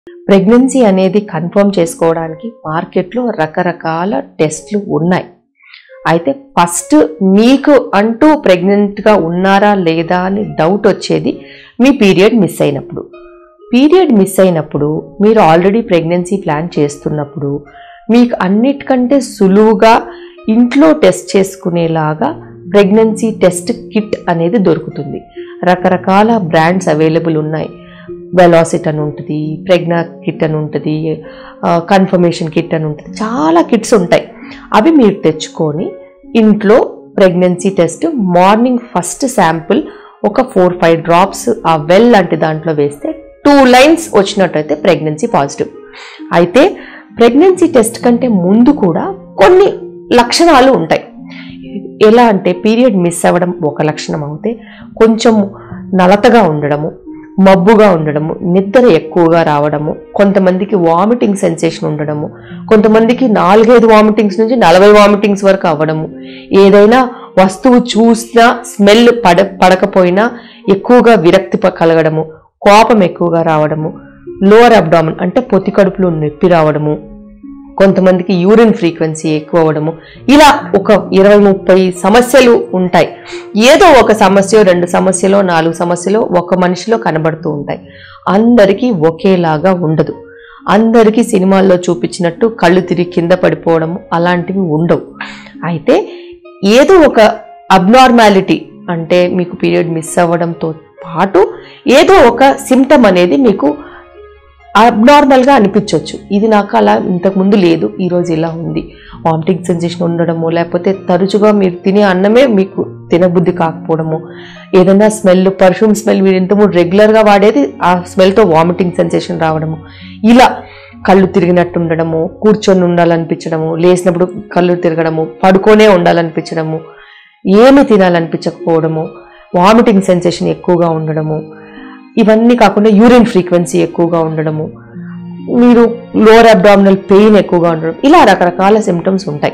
Pregnancy అనేది confirm చేసుకోవడానికి మార్కెట్లో రకరకాల టెస్ట్లు ఉన్నాయి. అయితే ఫస్ట్ మీకు అంటూ ప్రెగ్నెంట్గా ఉన్నారా లేదా అని డౌట్ వచ్చేది మీ పీరియడ్ మిస్ అయినప్పుడు. పీరియడ్ మిస్ అయినప్పుడు మీరు ఆల్రెడీ ప్రెగ్నెన్సీ ప్లాన్ చేస్తున్నప్పుడు మీకు అన్నిటికంటే సులువుగా ఇంట్లో టెస్ట్ చేసుకునేలాగా ప్రెగ్నెన్సీ టెస్ట్ కిట్ అనేది దొరుకుతుంది. రకరకాల బ్రాండ్స్ అవైలబుల్ ఉన్నాయి. వెలాసిట్ అని ఉంటుంది, ప్రెగ్నా కిట్ అని ఉంటుంది, కన్ఫర్మేషన్ కిట్ అని ఉంటుంది, చాలా కిట్స్ ఉంటాయి. అవి మీరు తెచ్చుకొని ఇంట్లో pregnancy test morning first sample ఒక 4-5 డ్రాప్స్ ఆ వెల్ లాంటి దాంట్లో వేస్తే 2 లైన్స్ వచ్చినట్టయితే ప్రెగ్నెన్సీ పాజిటివ్. అయితే ప్రెగ్నెన్సీ టెస్ట్ కంటే ముందు కూడా కొన్ని లక్షణాలు ఉంటాయి. ఎలా అంటే పీరియడ్ మిస్ అవ్వడం ఒక లక్షణం అవుతే కొంచెం నలతగా ఉండడము, మబ్బుగా ఉండడము, నిద్ర ఎక్కువగా రావడము, కొంతమందికి వామిటింగ్ సెన్సేషన్ ఉండడము, కొంతమందికి 4-5 వామిటింగ్స్ నుంచి 40 వామిటింగ్స్ వరకు అవ్వడము, ఏదైనా వస్తువు చూసినా స్మెల్ పడకపోయినా ఎక్కువగా విరక్తి కలగడము, కోపం ఎక్కువగా రావడము, లోవర్ అబ్డామిన్ అంటే పొత్తి కడుపులో నొప్పి రావడము, కొంతమందికి యూరిన్ ఫ్రీక్వెన్సీ ఎక్కువ అవ్వడము, ఇలా ఒక 20-30 సమస్యలు ఉంటాయి. ఏదో ఒక సమస్య, 2 సమస్యలో 4 సమస్యలో ఒక మనిషిలో కనబడుతూ ఉంటాయి. అందరికీ ఒకేలాగా ఉండదు. అందరికీ సినిమాల్లో చూపించినట్టు కళ్ళు తిరిగి కింద పడిపోవడము అలాంటివి ఉండవు. అయితే ఏదో ఒక అబ్నార్మాలిటీ అంటే మీకు పీరియడ్ మిస్ అవ్వడంతో పాటు ఏదో ఒక సిమ్టమ్ అనేది మీకు అబ్నార్మల్గా అనిపించవచ్చు. ఇది నాకు అలా ఇంతకుముందు లేదు, ఈరోజు ఇలా ఉంది. వామిటింగ్ సెన్సేషన్ ఉండడము, లేకపోతే తరచుగా మీరు తినే అన్నమే మీకు తినబుద్ధి కాకపోవడము, ఏదైనా స్మెల్, పర్ఫ్యూమ్ స్మెల్ మీరు ఇంతకుముందు రెగ్యులర్గా వాడేది ఆ స్మెల్తో వామిటింగ్ సెన్సేషన్ రావడము, ఇలా కళ్ళు తిరిగినట్టు ఉండడము, కూర్చొని ఉండాలనిపించడము, లేచినప్పుడు కళ్ళు తిరగడము, పడుకొనే ఉండాలనిపించడము, ఏమి తినాలనిపించకపోవడము, వామిటింగ్ సెన్సేషన్ ఎక్కువగా ఉండడము, ఇవన్నీ కాకుండా యూరిన్ ఫ్రీక్వెన్సీ ఎక్కువగా ఉండడము, మీరు లోవర్ అబ్డామినల్ పెయిన్ ఎక్కువగా ఉండడం, ఇలా రకరకాల సిమ్టమ్స్ ఉంటాయి.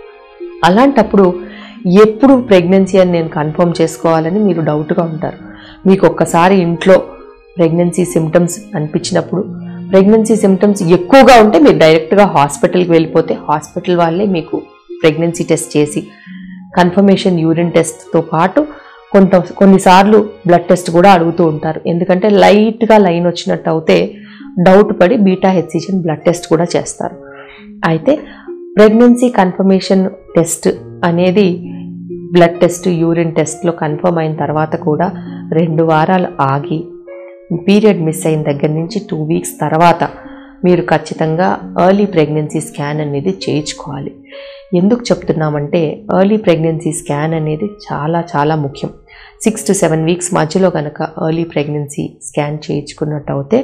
అలాంటప్పుడు ఎప్పుడు ప్రెగ్నెన్సీ అని నేను కన్ఫర్మ్ చేసుకోవాలని మీరు డౌట్గా ఉంటారు. మీకు ఒక్కసారి ఇంట్లో ప్రెగ్నెన్సీ సిమ్టమ్స్ అనిపించినప్పుడు, ప్రెగ్నెన్సీ సిమ్టమ్స్ ఎక్కువగా ఉంటే మీరు డైరెక్ట్గా హాస్పిటల్కి వెళ్ళిపోతే హాస్పిటల్ వాళ్ళే మీకు ప్రెగ్నెన్సీ టెస్ట్ చేసి కన్ఫర్మేషన్ యూరిన్ టెస్ట్తో పాటు కొన్నిసార్లు బ్లడ్ టెస్ట్ కూడా అడుగుతూ ఉంటారు. ఎందుకంటే లైట్గా లైన్ వచ్చినట్టు అయితే డౌట్ పడి బీటా హెచ్సిజన్ బ్లడ్ టెస్ట్ కూడా చేస్తారు. అయితే ప్రెగ్నెన్సీ కన్ఫర్మేషన్ టెస్ట్ అనేది బ్లడ్ టెస్ట్, యూరిన్ టెస్ట్లో కన్ఫర్మ్ అయిన తర్వాత కూడా 2 వారాలు ఆగి పీరియడ్ మిస్ అయిన దగ్గర నుంచి 2 వీక్స్ తర్వాత మీరు ఖచ్చితంగా ఎర్లీ ప్రెగ్నెన్సీ స్కాన్ అనేది చేయించుకోవాలి. ఎందుకు చెప్తున్నామంటే ఎర్లీ ప్రెగ్నెన్సీ స్కాన్ అనేది చాలా చాలా ముఖ్యం. 6 to 7 వీక్స్ మధ్యలో కనుక ఎర్లీ ప్రెగ్నెన్సీ స్కాన్ చేయించుకున్నట్టు అయితే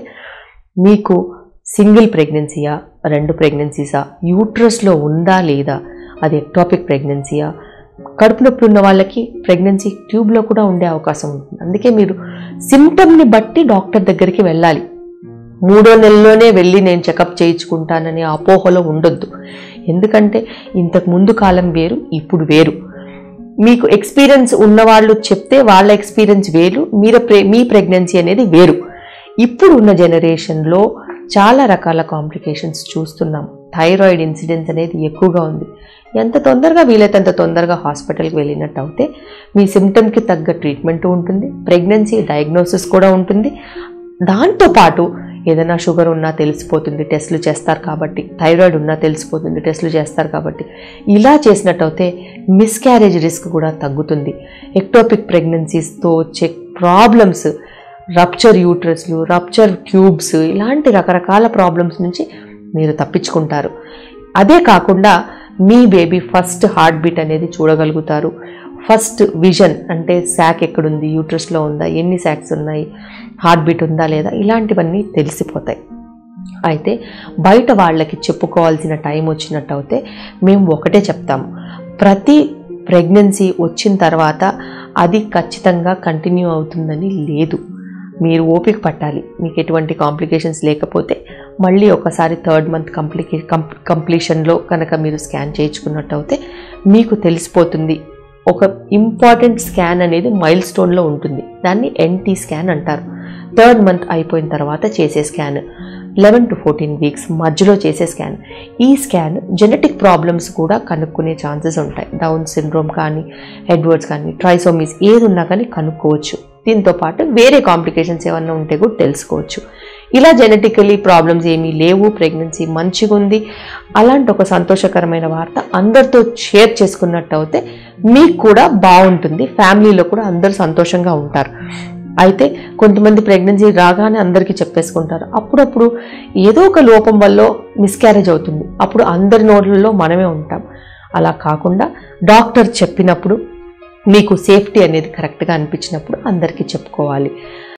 మీకు సింగిల్ ప్రెగ్నెన్సీయా, 2 ప్రెగ్నెన్సీసా, యూట్రస్లో ఉందా లేదా, అది ఎక్టాపిక్ ప్రెగ్నెన్సీయా, కడుపు నొప్పి ఉన్న వాళ్ళకి ప్రెగ్నెన్సీ ట్యూబ్లో కూడా ఉండే అవకాశం ఉంటుంది. అందుకే మీరు సిమ్టమ్ని బట్టి డాక్టర్ దగ్గరికి వెళ్ళాలి. 3వ నెలలోనే వెళ్ళి నేను చెకప్ చేయించుకుంటానని అపోహలో ఉండొద్దు. ఎందుకంటే ఇంతకు ముందు కాలం వేరు, ఇప్పుడు వేరు. మీకు ఎక్స్పీరియన్స్ ఉన్నవాళ్ళు చెప్తే వాళ్ళ ఎక్స్పీరియన్స్ వేరు, మీ ప్రెగ్నెన్సీ అనేది వేరు. ఇప్పుడు ఉన్న జనరేషన్లో చాలా రకాల కాంప్లికేషన్స్ చూస్తున్నాం. థైరాయిడ్ ఇన్సిడెన్స్ అనేది ఎక్కువగా ఉంది. ఎంత తొందరగా వీలైతే అంత తొందరగా హాస్పిటల్కి వెళ్ళినట్టు అయితే మీ సిమ్టమ్కి తగ్గ ట్రీట్మెంట్ ఉంటుంది, ప్రెగ్నెన్సీ డయాగ్నోసిస్ కూడా ఉంటుంది. దాంతోపాటు ఏదైనా షుగర్ ఉన్నా తెలిసిపోతుంది, టెస్టులు చేస్తారు కాబట్టి, థైరాయిడ్ ఉన్నా తెలిసిపోతుంది, టెస్టులు చేస్తారు కాబట్టి. ఇలా చేసినట్టయితే మిస్క్యారేజ్ రిస్క్ కూడా తగ్గుతుంది. ఎక్టోపిక్ ప్రెగ్నెన్సీస్తో వచ్చే ప్రాబ్లమ్స్, రప్చర్ యూట్రస్లు, రప్చర్ ట్యూబ్స్, ఇలాంటి రకరకాల ప్రాబ్లమ్స్ నుంచి మీరు తప్పించుకుంటారు. అదే కాకుండా మీ బేబీ ఫస్ట్ హార్ట్ బీట్ అనేది చూడగలుగుతారు. ఫస్ట్ విజన్ అంటే శాక్ ఎక్కడుంది, యూట్రస్లో ఉందా, ఎన్ని శాక్స్ ఉన్నాయి, హార్ట్ బీట్ ఉందా లేదా, ఇలాంటివన్నీ తెలిసిపోతాయి. అయితే బయట వాళ్ళకి చెప్పుకోవాల్సిన టైం వచ్చినట్టు అయితే మేము ఒకటే చెప్తాము, ప్రతి ప్రెగ్నెన్సీ వచ్చిన తర్వాత అది ఖచ్చితంగా కంటిన్యూ అవుతుందని లేదు. మీరు ఓపిక పట్టాలి. మీకు ఎటువంటి కాంప్లికేషన్స్ లేకపోతే మళ్ళీ ఒకసారి 3rd మంత్ కంప్లీషన్లో కనుక మీరు స్కాన్ చేయించుకున్నట్టు అయితే మీకు తెలిసిపోతుంది. ఒక ఇంపార్టెంట్ స్కాన్ అనేది మైల్ స్టోన్లో ఉంటుంది, దాన్ని NT స్కాన్ అంటారు. 3rd మంత్ అయిపోయిన తర్వాత చేసే స్కాన్. 11 to 14 వీక్స్ మధ్యలో చేసే స్కాన్. ఈ స్కాన్ జెనెటిక్ ప్రాబ్లమ్స్ కూడా కనుక్కునే ఛాన్సెస్ ఉంటాయి. డౌన్ సిండ్రోమ్ కానీ, ఎడ్వర్డ్స్ కానీ, ట్రైసోమీస్ ఏది ఉన్నా కానీ కనుక్కోవచ్చు. దీంతో పాటు వేరే కాంప్లికేషన్స్ ఏమన్నా ఉంటే కూడా తెలుసుకోవచ్చు. ఇలా జెనెటికలీ ప్రాబ్లమ్స్ ఏమీ లేవు, ప్రెగ్నెన్సీ మంచిగా ఉంది, అలాంటి ఒక సంతోషకరమైన వార్త అందరితో షేర్ చేసుకున్నట్టు అయితే మీకు కూడా బాగుంటుంది, ఫ్యామిలీలో కూడా అందరూ సంతోషంగా ఉంటారు. అయితే కొంతమంది ప్రెగ్నెన్సీ రాగానే అందరికీ చెప్పేసుకుంటారు. అప్పుడప్పుడు ఏదో ఒక లోపం వల్ల మిస్క్యారేజ్ అవుతుంది. అప్పుడు అందరి నోట్లలో మనమే ఉంటాం. అలా కాకుండా డాక్టర్ చెప్పినప్పుడు మీకు సేఫ్టీ అనేది కరెక్ట్గా అనిపించినప్పుడు అందరికీ చెప్పుకోవాలి.